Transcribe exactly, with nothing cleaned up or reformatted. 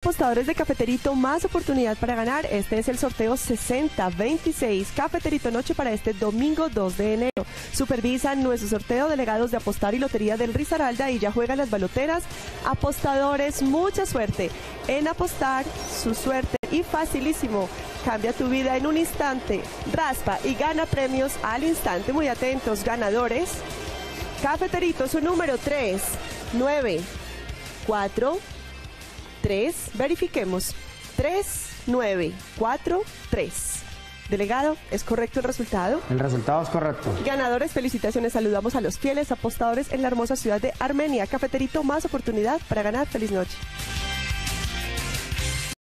apostadores de Cafeterito, más oportunidad para ganar. Este es el sorteo sesenta veintiséis Cafeterito Noche para este domingo dos de enero. Supervisan nuestro sorteo delegados de Apostar y Lotería del Risaralda y ya juegan las baloteras. Apostadores, mucha suerte en apostar, su suerte y facilísimo. Cambia tu vida en un instante. Raspa y gana premios al instante. Muy atentos, ganadores. Cafeterito, su número tres nueve cuatro tres. Verifiquemos. tres nueve cuatro tres. Delegado, ¿es correcto el resultado? El resultado es correcto. Ganadores, felicitaciones. Saludamos a los fieles apostadores en la hermosa ciudad de Armenia. Cafeterito, más oportunidad para ganar. Feliz noche.